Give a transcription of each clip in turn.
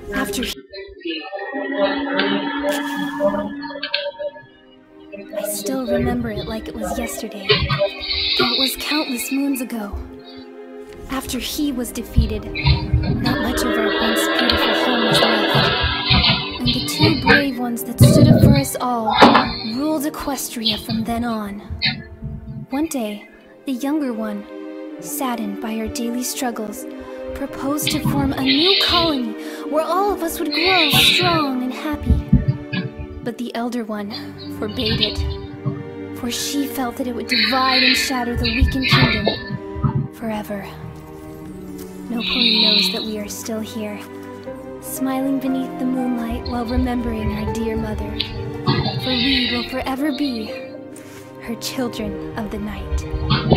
After I still remember it like it was yesterday, though it was countless moons ago. After he was defeated, not much of our once beautiful home was left, and the two brave ones that stood up for us all ruled Equestria from then on. One day, the younger one, saddened by our daily struggles, proposed to form a new colony where all of us would grow strong and happy. But the elder one forbade it, for she felt that it would divide and shatter the weakened kingdom forever. No pony knows that we are still here, smiling beneath the moonlight while remembering our dear mother, for we will forever be her children of the night.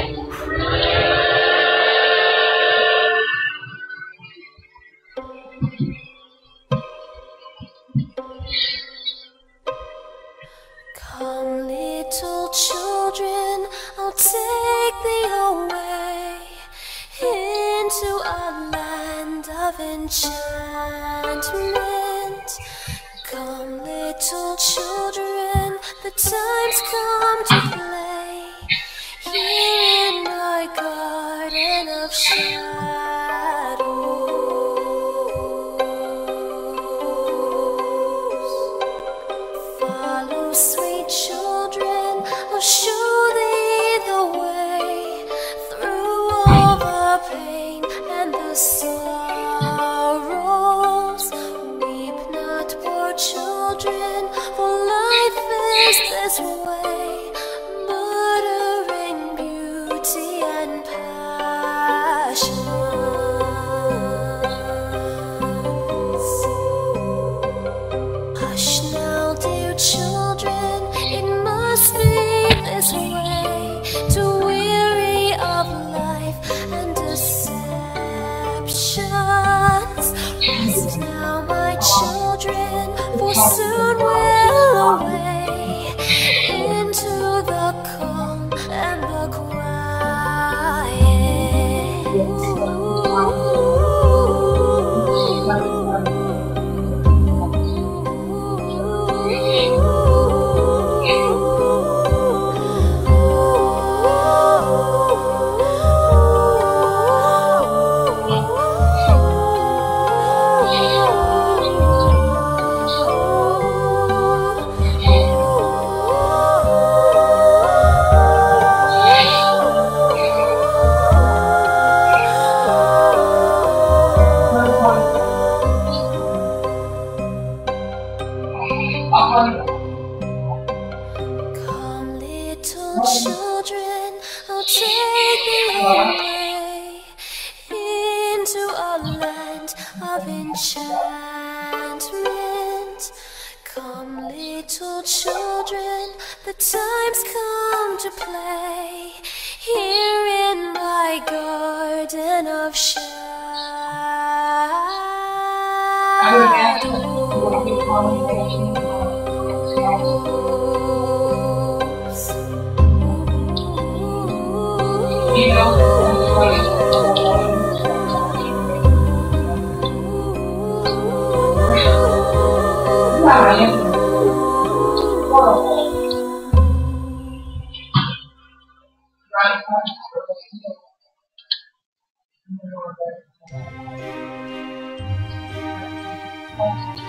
Come, little children, I'll take thee away into a land of enchantment. Come, little children, the time's come to play here in my garden of shadows. Follow, sweet children, I'll show thee the way through all the pain and the sorrows. Weep not, poor children, for life is this way, murdering beauty and passion. Hush now, dear children, it must be this way, to weary of life and deceptions. Rest now, my children, for soon we'll away into the calm and the Come, little children, I'll take thee away into a land of enchantment. Come, little children, the time's come to play here in my garden of shadows.